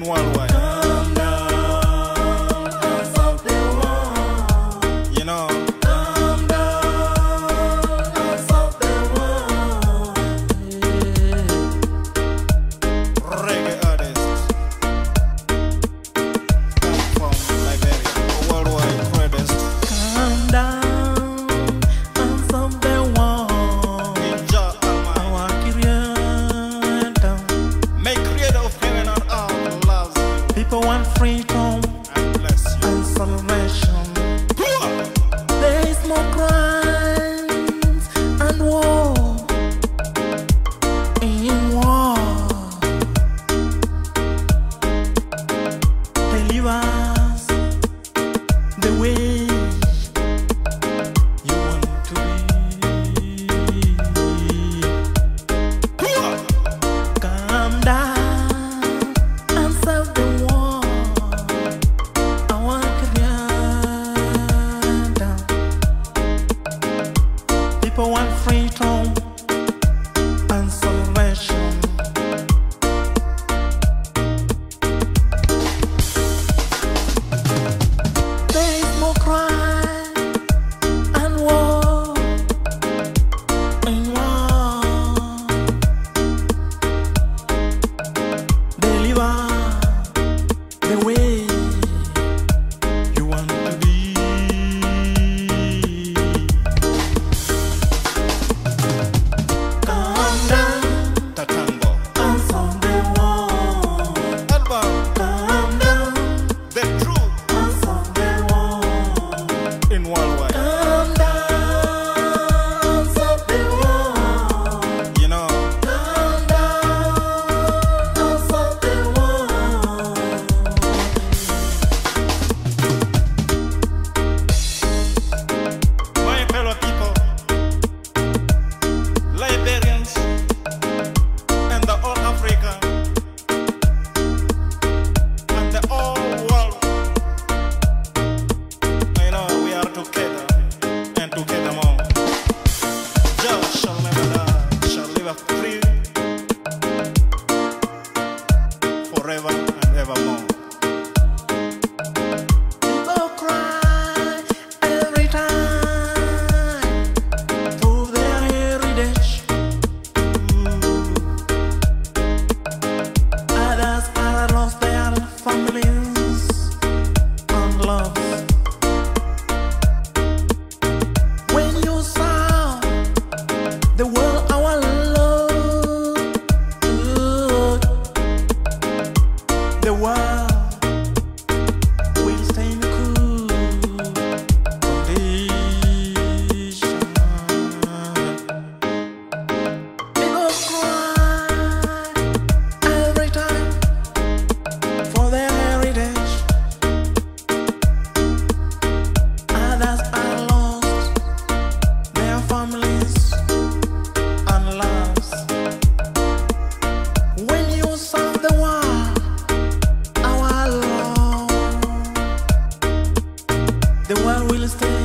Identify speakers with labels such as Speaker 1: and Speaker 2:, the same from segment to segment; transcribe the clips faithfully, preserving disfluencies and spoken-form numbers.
Speaker 1: worldwide.
Speaker 2: Calm down and solve the war.
Speaker 1: You know,
Speaker 2: Calm down and solve the war.
Speaker 1: reggae artists come from Liberia, a worldwide greatest.
Speaker 2: Calm down and solve the war.
Speaker 1: Ninja Almighty,
Speaker 2: Our creator.
Speaker 1: make creator of heaven and earth loves you
Speaker 2: People want freedom
Speaker 1: and bless you.
Speaker 2: and salvation. There is more crimes and war in war. Deliver us the way you want to be. Calm down and solve the war. Our creator. People want freedom and salvation. There is more crime and war in war. Deliver the way you want to be. Calm down
Speaker 1: Tatango,
Speaker 2: and solve the war.
Speaker 1: album,
Speaker 2: Calm down
Speaker 1: the truth
Speaker 2: and solve the war.
Speaker 1: in worldwide.
Speaker 2: Calm down and solve the war.
Speaker 1: You know,
Speaker 2: Calm down and solve the war.
Speaker 1: my fellow people, Liberians, and the all Africa, and the all world. You know, we are together and together more. Just shall never die, shall live free forever and evermore.
Speaker 2: People cry every time for their heritage. Others are lost their families and love. When you saw the world our love, the world will stay in cool condition. People cry every time for their heritage. Others are lost their families and loves. When you saw the world our love, the world will stay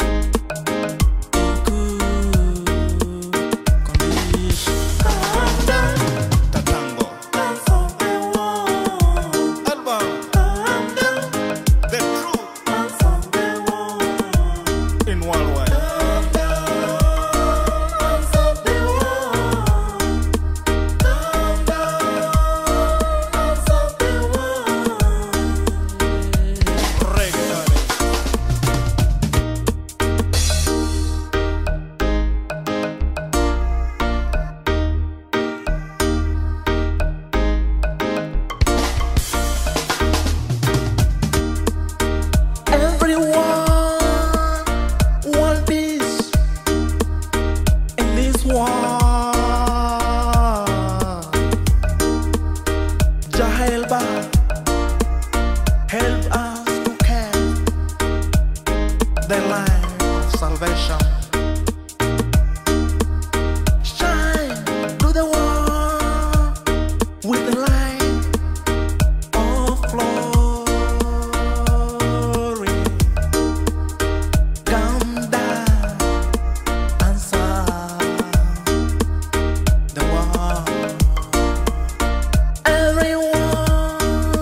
Speaker 2: in good condition. Calm down
Speaker 1: Tatango,
Speaker 2: and solve the war.
Speaker 1: album,
Speaker 2: Calm down
Speaker 1: the truth
Speaker 2: and solve the war.
Speaker 1: in worldwide.
Speaker 2: Calm down and solve the war. Calm down and solve the war.
Speaker 1: Reggae artists.
Speaker 2: Everyone want peace in this war. Jah help us, help us to carry the light of salvation. Shine through the world with the light of glory. Come down and solve the war. Everyone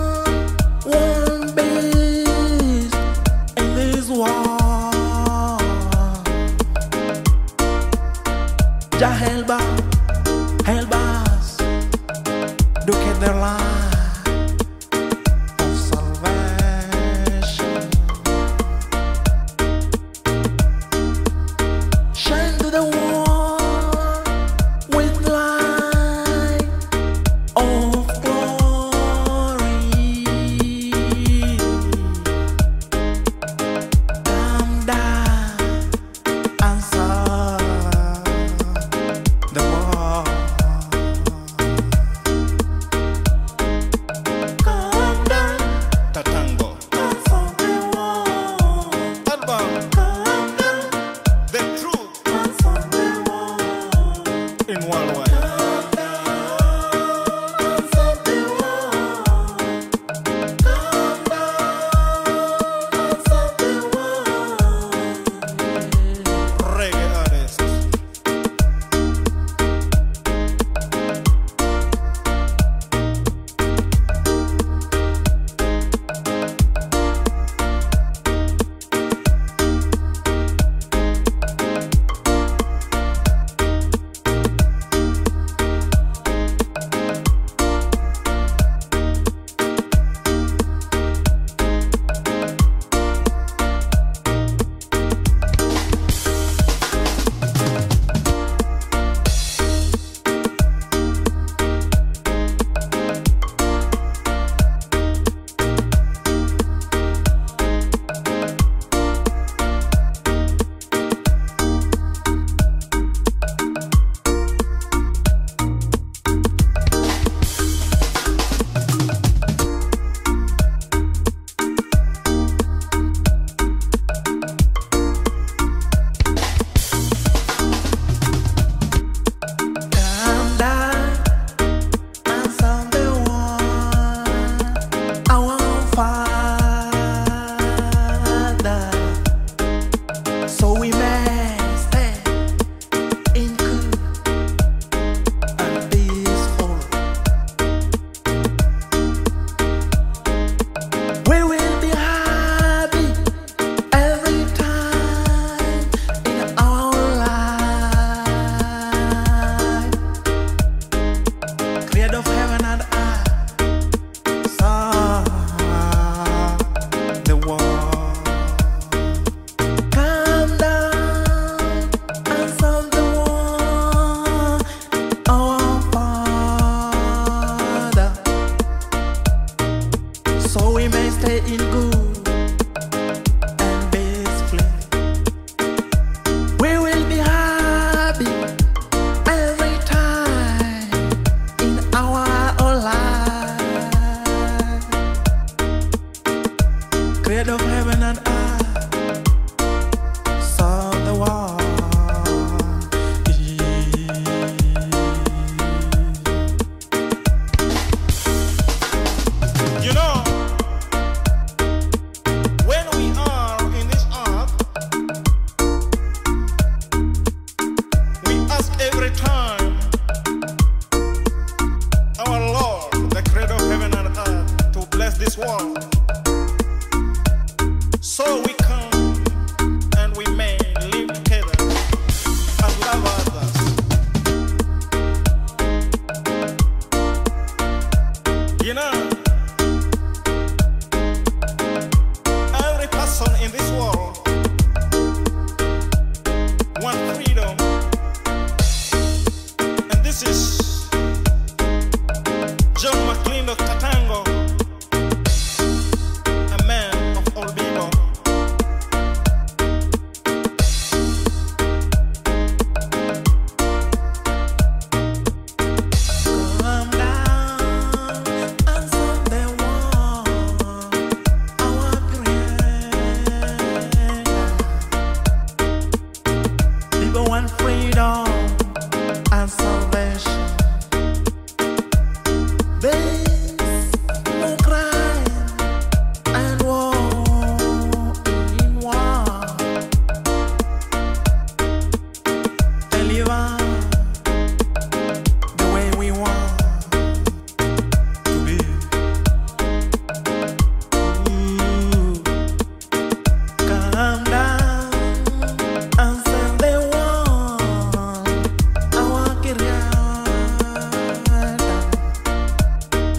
Speaker 2: in good and peacefully. We will be happy every time in our own life. Creator of heaven and earth, saw the world.
Speaker 1: You know, when we are in this earth, we ask every time our Lord, the Creator of heaven and earth, to bless this world. So we come and we may live together and love others. You know, every person in this world wants freedom, and this is John McLean of Katango, a man of all people.
Speaker 2: Come down and serve the world, our Creator. People want freedom and salvation. There's no crime and war in war. Deliver the way we want to be. Ooh. Come down and serve the world, our Creator.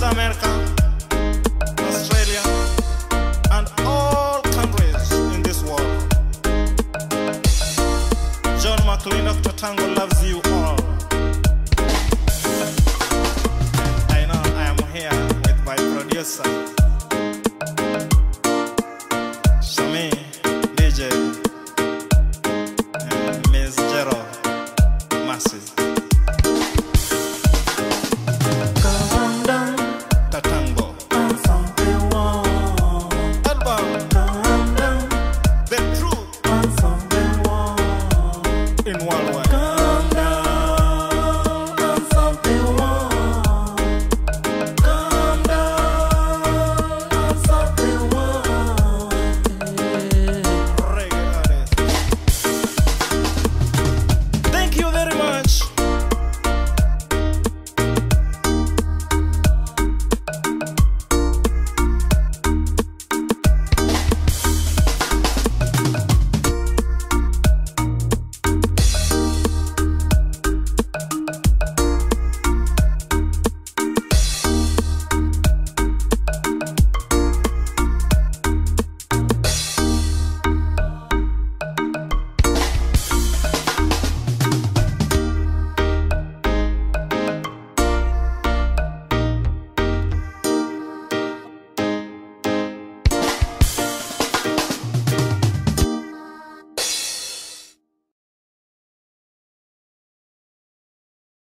Speaker 1: America, Australia, and all countries in this world. John McLean, Doctor Tango loves you all. I know I am here with my producer.